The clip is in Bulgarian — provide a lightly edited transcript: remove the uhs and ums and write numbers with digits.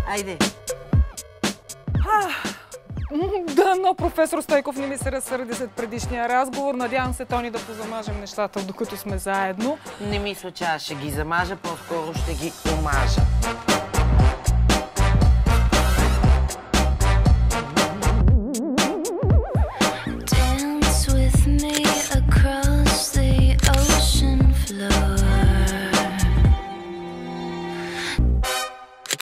Айде. Да, но професор Стойков не ми се разсърди след предишния разговор. Надявам се, Тони, да позамажем нещата, докато сме заедно. Не мисля, че аз ще ги замажа, по-скоро ще ги омажа.